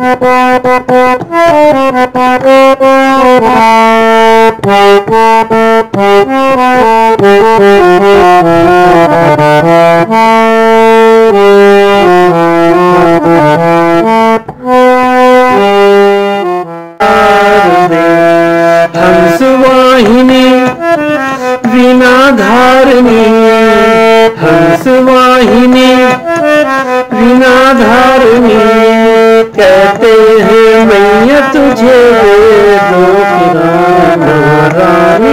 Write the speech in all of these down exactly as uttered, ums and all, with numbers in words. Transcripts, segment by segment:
हंसवाहिनी वीणा धारनी, हंसवाहिनी वीणा धारनी, कहते हैं मैया तुझे दो महारानी,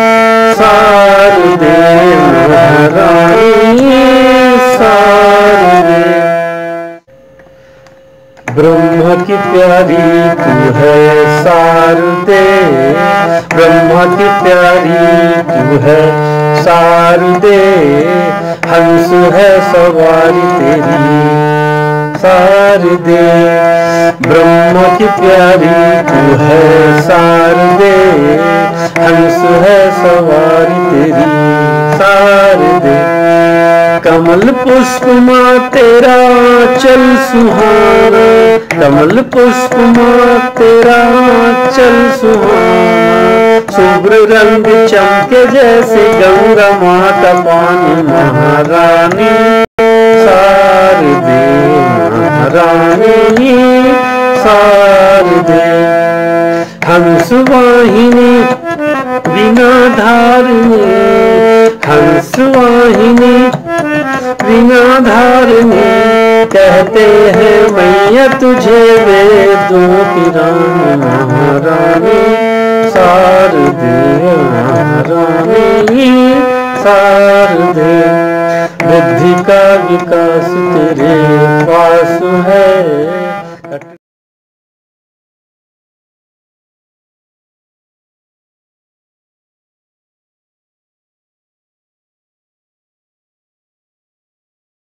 शारदे महारानी शारदे। ब्रह्मा की प्यारी तू है शारदे, ब्रह्मा की प्यारी तू है शारदे, हंस है सवारी तेरी शारदे। ब्रह्मा की प्यारी तू है शारदे, हंस है सवारी तेरी शारदे। कमल पुष्प माँ तेरा चल सुहाना, कमल पुष्प माँ तेरा चल सुहाना, शुभ्र रंग चमके जैसे गंगा माता पानी महारानी शारदे महारानी शारदे। हंसवाहिनी वीणा धारनी, हंसवाहिनी वीणा धारनी, कहते हैं मैया तुझे वेदों की रानी महारानी शारदे महारानी शारदे। बुद्धि का विकास तेरे पास है,